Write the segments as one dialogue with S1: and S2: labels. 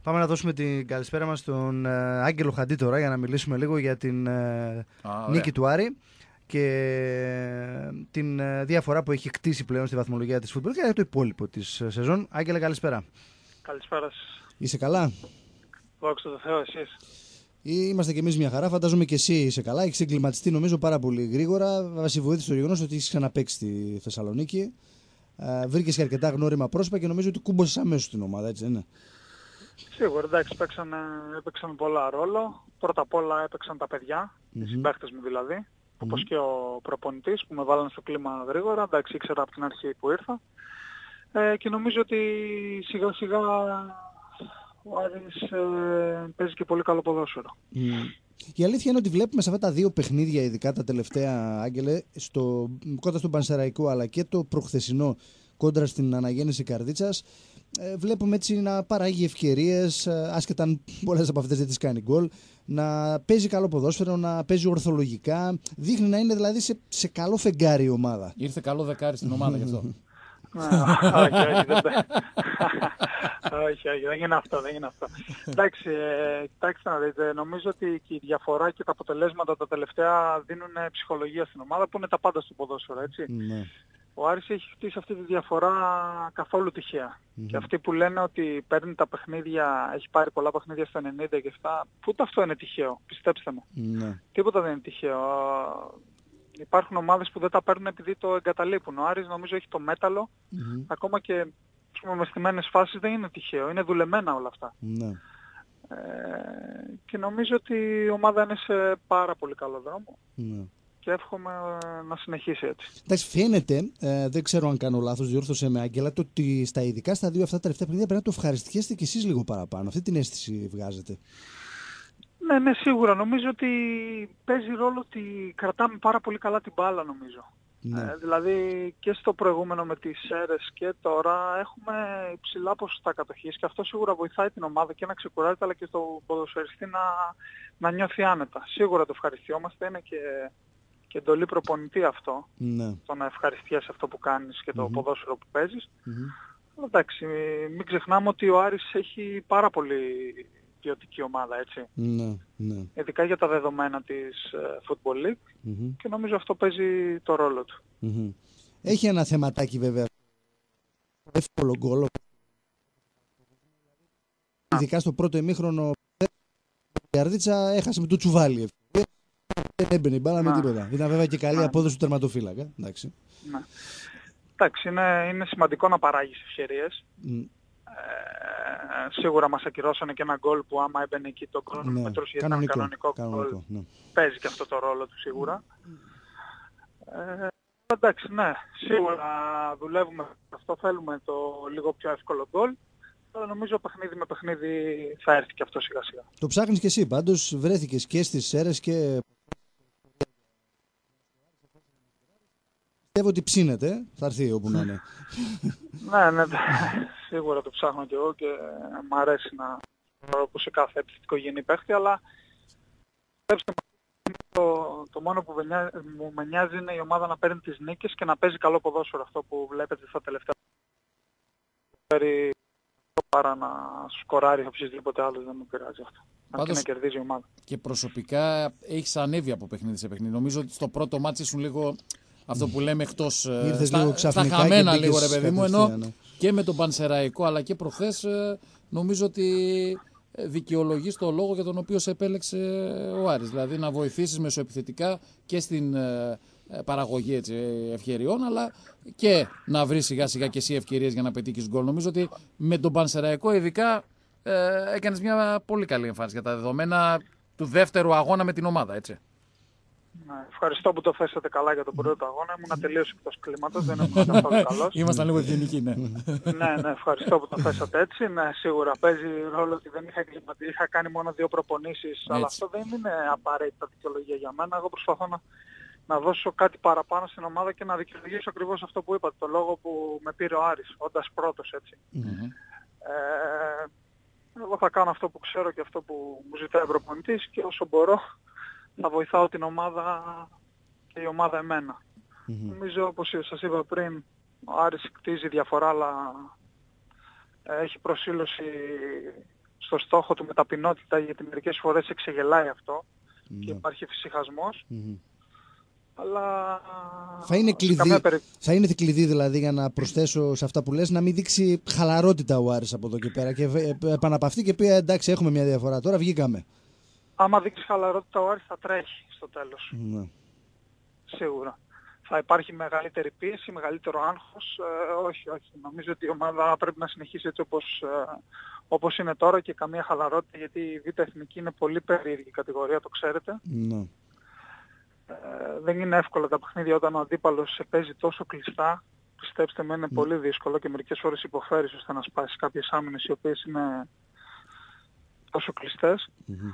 S1: Πάμε να δώσουμε την καλησπέρα μας στον Άγγελο Χαντή τώρα για να μιλήσουμε λίγο για την νίκη του Άρη και την διαφορά που έχει κτίσει πλέον στη βαθμολογία της φούτμπολ και για το υπόλοιπο της σεζόν. Άγγελε, καλησπέρα.
S2: Καλησπέρα σας.
S1: Είσαι καλά?
S2: Δόξα τω Θεώ, εσείς?
S1: Είμαστε κι εμείς μια χαρά. Φαντάζομαι και εσύ είσαι καλά. Έχεις εγκληματιστεί νομίζω πάρα πολύ γρήγορα. Βασιβοήθησε το γεγονός ότι έχεις ξαναπαίξει στη Θεσσαλονίκη. Βρήκες και αρκετά γνώριμα πρόσωπα και νομίζω ότι κούμποσες αμέσως την ομάδα, έτσι δεν είναι?
S2: Σίγουρα, εντάξει, έπαιξαν πολλά ρόλο. Πρώτα απ' όλα έπαιξαν τα παιδιά, οι συμπαίκτες μου δηλαδή, όπως και ο προπονητής που με βάλανε στο κλίμα γρήγορα. Εντάξει, ήξερα από την αρχή που ήρθα. Και νομίζω ότι σιγά σιγά ο Άρης παίζει και πολύ καλό ποδόσφαιρο.
S1: Η αλήθεια είναι ότι βλέπουμε σε αυτά τα δύο παιχνίδια, ειδικά τα τελευταία, Άγγελε, κόντρα στον Πανσεραϊκό αλλά και το προχθεσινό κόντρα στην Αναγέννηση Καρδίτσας, βλέπουμε έτσι να παράγει ευκαιρίες, άσχετα αν πολλές από αυτές δεν τις κάνει γκολ, να παίζει καλό ποδόσφαιρο, να παίζει ορθολογικά. Δείχνει να είναι δηλαδή σε καλό φεγγάρι η ομάδα.
S3: Ήρθε καλό δεκάρι στην ομάδα γι' αυτό.
S2: Όχι, δεν είναι αυτό. Εντάξει, κοιτάξτε να δείτε, νομίζω ότι και η διαφορά και τα αποτελέσματα τα τελευταία δίνουν ψυχολογία στην ομάδα που είναι τα πάντα στο ποδόσφαιρο, έτσι.
S1: Ναι.
S2: Ο Άρης έχει χτίσει αυτή τη διαφορά καθόλου τυχαία. Και αυτοί που λένε ότι παίρνει τα παιχνίδια, έχει πάρει πολλά παιχνίδια στα 90 και αυτά, ούτε αυτό είναι τυχαίο, πιστέψτε με.
S1: Ναι.
S2: Τίποτα δεν είναι τυχαίο. Υπάρχουν ομάδες που δεν τα παίρνουν επειδή το εγκαταλείπουν. Ο Άρης νομίζω έχει το μέταλλο, ακόμα και με στημένες φάσεις δεν είναι τυχαίο, είναι δουλεμένα όλα αυτά.
S1: Ναι.
S2: Και νομίζω ότι η ομάδα είναι σε πάρα πολύ καλό δρόμο.
S1: Ναι.
S2: Και εύχομαι να συνεχίσει έτσι.
S1: Εντάξει, φαίνεται, δεν ξέρω αν κάνω λάθος, διόρθωσε με Άγγελα, το ότι ειδικά στα δύο αυτά τα τελευταία παιχνίδια πρέπει να το ευχαριστιέστε κι εσείς λίγο παραπάνω. Αυτή την αίσθηση βγάζετε.
S2: Ναι, σίγουρα. Νομίζω ότι παίζει ρόλο ότι κρατάμε πάρα πολύ καλά την μπάλα, νομίζω.
S1: Ναι.
S2: Δηλαδή και στο προηγούμενο με τις ΣΕΡΕΣ και τώρα έχουμε υψηλά ποσοστά κατοχής και αυτό σίγουρα βοηθάει την ομάδα και να ξεκουράζεται αλλά και στο ποδοσφαιριστή να νιώθει άνετα. Σίγουρα το ευχαριστιόμαστε, είναι και εντολή προπονητή αυτό,
S1: Ναι.
S2: το να ευχαριστιέσαι αυτό που κάνεις και το ποδόσφαιρο που παίζεις. Εντάξει, μην ξεχνάμε ότι ο Άρης έχει πάρα πολύ ποιοτική ομάδα, έτσι.
S1: Ναι.
S2: Ειδικά για τα δεδομένα της Football League και νομίζω αυτό παίζει το ρόλο του.
S1: Έχει ένα θεματάκι βέβαια. Εύκολο γκολ. Ειδικά στο πρώτο ημίχρονο η Καρδίτσα έχασε με το τσουβάλι. Δεν έμπαινε η μπάλα με τίποτα. Ήταν βέβαια και καλή απόδοση του τερματοφύλακα. Εντάξει.
S2: Ναι. Εντάξει, είναι σημαντικό να παράγεις ευκαιρίες. Σίγουρα μας ακυρώσανε και ένα γκολ που άμα έμπαινε εκεί το χρονομετρός γιατί ήταν κανονικό γκολ.
S1: Ναι.
S2: Παίζει και αυτό το ρόλο του σίγουρα. Εντάξει, ναι, σίγουρα δουλεύουμε αυτό, θέλουμε το λίγο πιο εύκολο γκολ. Αλλά νομίζω παιχνίδι με παιχνίδι θα έρθει και αυτό σιγά σιγά.
S1: Το ψάχνεις και εσύ, πάντως βρέθηκες και στις ΣΕΡΕΣ και πιστεύω ότι ψήνεται, θα έρθει όπου να είναι.
S2: Ναι, σίγουρα το ψάχνω και εγώ και μ' αρέσει να προπώ σε κάθε επιθετικογενή παίχτη, αλλά το μόνο που μου με νοιάζει είναι η ομάδα να παίρνει τις νίκες και να παίζει καλό ποδόσφαιρο, αυτό που βλέπετε στα τελευταία παρά να σκοράρει οποιοδήποτε άλλος, δεν μου πειράζει αυτό. Πάντως, να κερδίζει η ομάδα.
S3: Και προσωπικά έχεις ανέβει από παιχνίδι σε παιχνίδι. Νομίζω ότι στο πρώτο μάτς ήσουν λίγο αυτό που λέμε εκτός στα χαμένα λίγο ρε παιδί μου, ενώ και με τον Πανσεραϊκό αλλά και προχθές νομίζω ότι δικαιολογείς το λόγο για τον οποίο σε επέλεξε ο Άρης. Δηλαδή να βοηθήσεις μεσοεπιθετικά και στην παραγωγή ευκαιριών, αλλά και να βρεις σιγά σιγά και εσύ ευκαιρίες για να πετύχεις γκολ. Νομίζω ότι με τον Πανσεραϊκό ειδικά έκανες μια πολύ καλή εμφάνιση για τα δεδομένα του δεύτερου αγώνα με την ομάδα, έτσι.
S2: Ναι, ευχαριστώ που το θέσατε καλά για τον πρώτο αγώνα. Ήμουν τελείως εκτός κλίματος, δεν ήμουν καθόλου καλός.
S3: Ήμασταν λίγο ευγενικοί, ναι.
S2: Ναι, ευχαριστώ που το θέσατε έτσι. Ναι, σίγουρα παίζει ρόλο ότι δεν είχα εγκληματίσει, είχα κάνει μόνο 2 προπονήσεις, αλλά αυτό δεν είναι απαραίτητα δικαιολογία για μένα. Εγώ προσπαθώ να δώσω κάτι παραπάνω στην ομάδα και να δικαιολογήσω ακριβώς αυτό που είπατε, το λόγο που με πήρε ο Άρης, όντας πρώτος, έτσι. Εγώ θα κάνω αυτό που ξέρω και αυτό που μου ζητάει ο προπονητής και όσο μπορώ θα βοηθάω την ομάδα και η ομάδα εμένα. Νομίζω, όπως σας είπα πριν, ο Άρης κτίζει διαφορά, αλλά έχει προσήλωση στο στόχο του με ταπεινότητα, γιατί μερικές φορές εξεγελάει αυτό και υπάρχει φυσιχασμός. Αλλά
S1: θα είναι κλειδί δηλαδή, για να προσθέσω σε αυτά που λες, να μην δείξει χαλαρότητα ο Άρης από εδώ και πέρα και επαναπαυτεί και πει εντάξει, έχουμε μια διαφορά, τώρα βγήκαμε.
S2: Άμα δείξει χαλαρότητα ο Άρης θα τρέχει στο τέλος. Σίγουρα. Θα υπάρχει μεγαλύτερη πίεση, μεγαλύτερο άγχος. Όχι. Νομίζω ότι η ομάδα πρέπει να συνεχίσει έτσι όπως είναι τώρα και καμία χαλαρότητα, γιατί η Β' Εθνική είναι πολύ περίεργη κατηγορία, το ξέρετε. Δεν είναι εύκολα τα παιχνίδια όταν ο αντίπαλος σε παίζει τόσο κλειστά. Πιστέψτε με, είναι πολύ δύσκολο και μερικές φορές υποφέρεις ώστε να σπάσεις κάποιες άμυνες οι οποίες είναι τόσο κλειστές.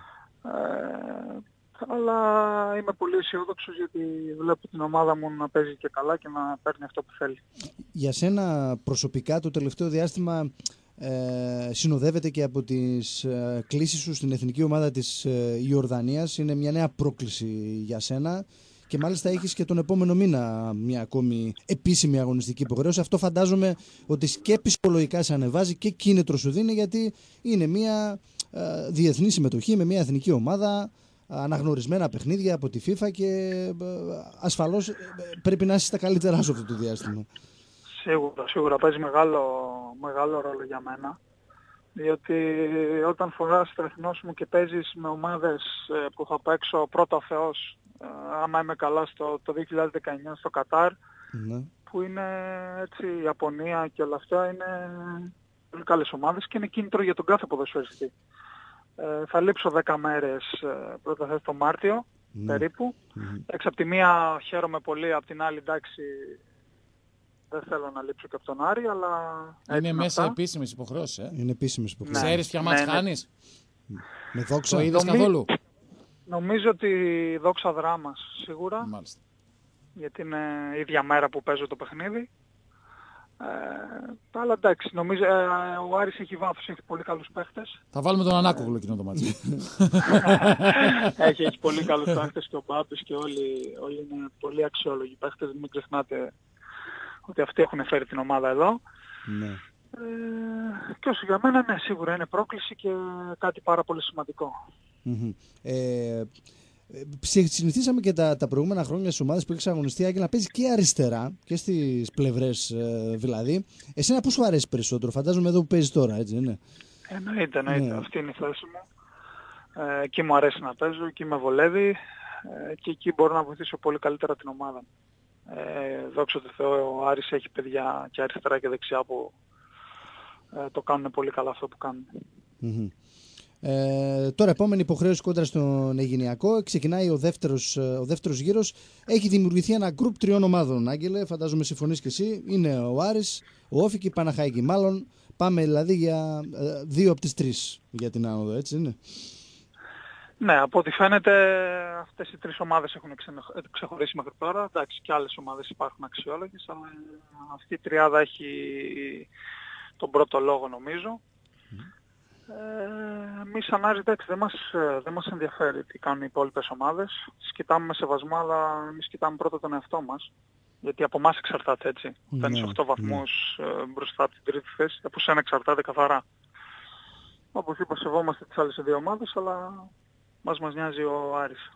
S2: Αλλά είμαι πολύ αισιόδοξος, γιατί βλέπω την ομάδα μου να παίζει και καλά και να παίρνει αυτό που θέλει.
S1: Για σένα προσωπικά το τελευταίο διάστημα συνοδεύεται και από τις κλήσεις σου στην εθνική ομάδα της Ιορδανίας. Είναι μια νέα πρόκληση για σένα και μάλιστα έχεις και τον επόμενο μήνα μια ακόμη επίσημη αγωνιστική υποχρέωση. Αυτό φαντάζομαι ότι και ψυχολογικά σε ανεβάζει και κίνητρο σου δίνει, γιατί είναι μια διεθνή συμμετοχή με μια εθνική ομάδα, αναγνωρισμένα παιχνίδια από τη FIFA και ασφαλώς πρέπει να είσαι στα καλύτερά σου αυτό το διάστημα.
S2: Σίγουρα παίζει μεγάλο ρόλο για μένα, διότι όταν φοράς το εθνό μου και παίζεις με ομάδες που θα παίξω πρώτα ο Θεός, άμα είμαι καλά, το 2019 στο Κατάρ, που είναι έτσι η Ιαπωνία και όλα αυτά, είναι πολύ καλές ομάδες και είναι κίνητρο για τον κάθε ποδοσφαιριστή. Θα λείψω 10 μέρες, πρώτα το Μάρτιο περίπου. Απ' τη μία χαίρομαι πολύ, απ' την άλλη εντάξει δεν θέλω να λείψω και από τον Άρη, αλλά...
S3: Είναι μέσα επίσημες υποχρεώσεις,
S1: Είναι επίσημες υποχρεώσεις.
S3: Ξέρεις ποια μάτς χάνεις?
S1: Με Δόξα.
S3: Το είδες καθόλου?
S2: Νομίζω ότι Δόξα Δράμας σίγουρα.
S3: Μάλιστα.
S2: Γιατί είναι η ίδια μέρα που παίζω το παιχνίδι. Αλλά εντάξει, νομίζω ο Άρης έχει βάθος, έχει πολύ καλούς παίχτες.
S3: Θα βάλουμε τον Ανάκογλου εκείνο το μάτι.
S2: έχει πολύ καλούς παίχτες και ο Μπάμπης και όλοι είναι πολύ αξιόλογοι παίχτες. Μην ξεχνάτε ότι αυτοί έχουν φέρει την ομάδα εδώ.
S1: Ναι.
S2: Και όσο για μένα, ναι, σίγουρα είναι πρόκληση και κάτι πάρα πολύ σημαντικό.
S1: Συνηθίσαμε και τα προηγούμενα χρόνια στις ομάδες που έχεις αγωνιστεί, Άγγελε, να παίζει και αριστερά και στις πλευρές δηλαδή. Εσένα πού σου αρέσει περισσότερο? Φαντάζομαι εδώ που παίζεις τώρα, έτσι είναι?
S2: Εννοείται. Ναι. Αυτή είναι η θέση μου. Εκεί μου αρέσει να παίζω, εκεί με βολεύει και εκεί μπορώ να βοηθήσω πολύ καλύτερα την ομάδα. Δόξα τω Θεώ, ο Άρης έχει παιδιά και αριστερά και δεξιά που το κάνουν πολύ καλά αυτό που κάνουν.
S1: Τώρα επόμενη υποχρέωση κόντρα στον Αιγινειακό. Ξεκινάει ο δεύτερος γύρος. Έχει δημιουργηθεί ένα γκρουπ 3 ομάδων, Άγγελε, φαντάζομαι συμφωνείς και εσύ. Είναι ο Άρης, ο Όφη και η Παναχαϊκή. Μάλλον πάμε δηλαδή για 2 από τις 3 για την άνοδο, έτσι είναι?
S2: Ναι, από ό,τι φαίνεται αυτές οι 3 ομάδες έχουν ξεχωρίσει μέχρι τώρα. Εντάξει, και άλλες ομάδες υπάρχουν αξιόλογες, αλλά αυτή η τριάδα έχει τον πρώτο λόγο νομίζω. Εμείς σαν Άρης, εντάξει, δεν μας ενδιαφέρει τι κάνουν οι υπόλοιπες ομάδες. Τις κοιτάμε με σεβασμό, αλλά εμείς κοιτάμε πρώτα τον εαυτό μας. Γιατί από εμάς εξαρτάται, έτσι. Όταν είσαι 8 βαθμούς μπροστά από την τρίτη θέση, από σένα εξαρτάται καθαρά. Όπως είπα, σεβόμαστε τις άλλες 2 ομάδες, αλλά μας νοιάζει ο Άρης.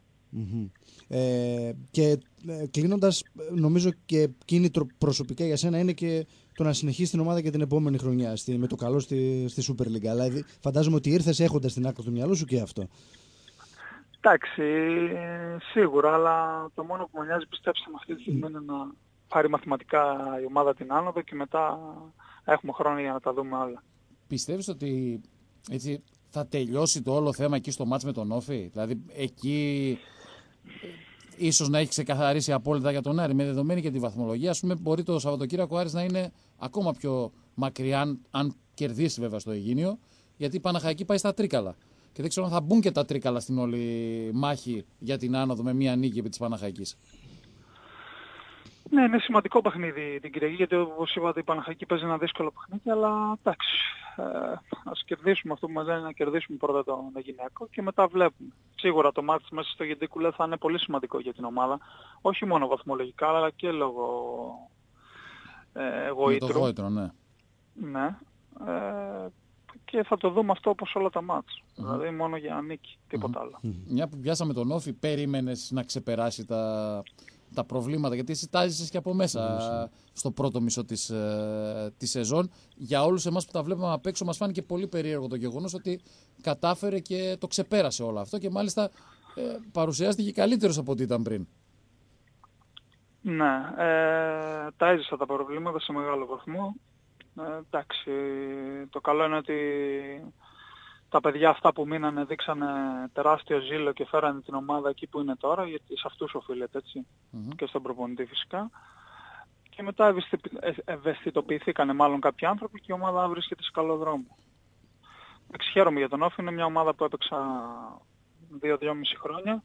S1: Και κλείνοντας, νομίζω και κίνητρο προσωπικά για σένα είναι και το να συνεχίσει την ομάδα και την επόμενη χρονιά με το καλό στη Super League. Αλλά φαντάζομαι ότι ήρθες έχοντας την άκρη του μυαλού σου και αυτό.
S2: Εντάξει, σίγουρα, αλλά το μόνο που με νοιάζει, πιστέψτε με, αυτή τη στιγμή είναι να πάρει μαθηματικά η ομάδα την άνοδο και μετά έχουμε χρόνο για να τα δούμε όλα.
S3: Πιστεύεις ότι έτσι θα τελειώσει το όλο θέμα εκεί στο μάτς με τον Όφη? Δηλαδή εκεί ίσως να έχει ξεκαθαρίσει απόλυτα για τον Άρη, με δεδομένη και τη βαθμολογία. Ας πούμε, μπορεί το Σαββατοκύριακο ο Άρης να είναι ακόμα πιο μακριά, αν κερδίσει βέβαια στο Αιγίνιο, γιατί η Παναχαϊκή πάει στα τρίκαλα. Και δεν ξέρω αν θα μπουν και τα τρίκαλα στην όλη μάχη για την άνοδο με μία νίκη επί της Παναχαϊκής.
S2: Ναι, είναι σημαντικό παιχνίδι την Κυριακή, γιατί όπως είπατε η Παναχαϊκή παίζει ένα δύσκολο παιχνίδι, αλλά εντάξει, ας κερδίσουμε αυτό που μας λένε, να κερδίσουμε πρώτα τον Αιγινειακό και μετά βλέπουμε. Σίγουρα το μάτς μέσα στο Γεντίκουλε θα είναι πολύ σημαντικό για την ομάδα, όχι μόνο βαθμολογικά, αλλά και λόγω γοήτρου.
S3: Το γόητρο, ναι.
S2: Ναι. και θα το δούμε αυτό όπως όλα τα μάτς. Δηλαδή μόνο για νίκη, τίποτα άλλο.
S3: Μια που πιάσαμε τον Όφη, περίμενες να ξεπεράσει τα προβλήματα, γιατί εσύ τάζεσαι και από μέσα στο πρώτο μισό της σεζόν. Για όλους εμάς που τα βλέπαμε απ' έξω μας φάνηκε πολύ περίεργο το γεγονός ότι κατάφερε και το ξεπέρασε όλο αυτό και μάλιστα παρουσιάστηκε καλύτερος από ό,τι ήταν πριν.
S2: Ναι, τα έζησα τα προβλήματα σε μεγάλο βαθμό. Εντάξει, το καλό είναι ότι τα παιδιά αυτά που μείνανε δείξανε τεράστιο ζήλο και φέρανε την ομάδα εκεί που είναι τώρα, γιατί σε αυτούς οφείλεται, έτσι, και στον προπονητή φυσικά. Και μετά ευαισθητοποιηθήκανε μάλλον κάποιοι άνθρωποι και η ομάδα βρίσκεται σε καλό δρόμο. Χαίρομαι για τον Όφη, είναι μια ομάδα που έπαιξα 2-2,5 χρόνια.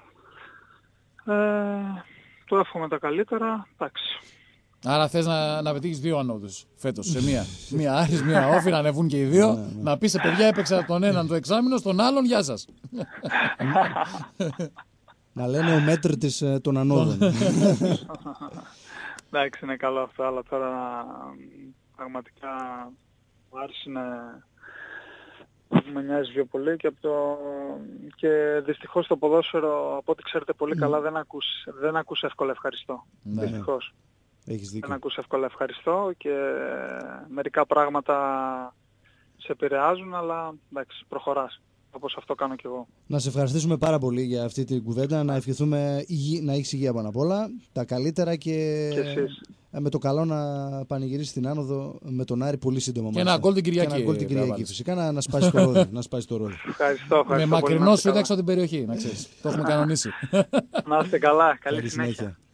S2: Του εύχομαι τα καλύτερα, εντάξει.
S3: Άρα θες να πετύχεις 2 ανώδους φέτος σε μία. Μία Άρης, μία Όφη, να ανεβούν και οι δύο. Να πεις σε παιδιά έπαιξα τον έναν το εξάμηνο, στον άλλον γεια σας.
S1: Να λένε ο μέτρητης των ανώδων.
S2: Εντάξει, είναι καλό αυτό, αλλά τώρα πραγματικά ο Άρης με νοιάζει πιο πολύ και δυστυχώς το ποδόσφαιρο, από ό,τι ξέρετε πολύ καλά, δεν ακούς εύκολα ευχαριστώ.
S1: Ναι.
S2: Δυστυχώς.
S1: Έχεις δίκιο.
S2: Δεν ακούς εύκολα ευχαριστώ και μερικά πράγματα σε επηρεάζουν, αλλά εντάξει, προχωράς. Όπως αυτό κάνω κι εγώ.
S1: Να σε ευχαριστήσουμε πάρα πολύ για αυτή την κουβέντα. Να ευχηθούμε να έχεις υγεία πάνω απ' όλα. Τα καλύτερα και
S2: εσείς.
S1: Με το καλό να πανηγυρίσεις την άνοδο με τον Άρη πολύ σύντομα.
S3: Και ένα γκολ την Κυριακή.
S1: Και ένα γκολ την Κυριακή. Φυσικά να σπάσει το ρόδι.
S2: Ευχαριστώ.
S3: Με μακρινό σου έξω από την περιοχή, να ξέρεις. Το έχουμε κανονίσει.
S2: Να είστε καλά. Καλή συνέχεια.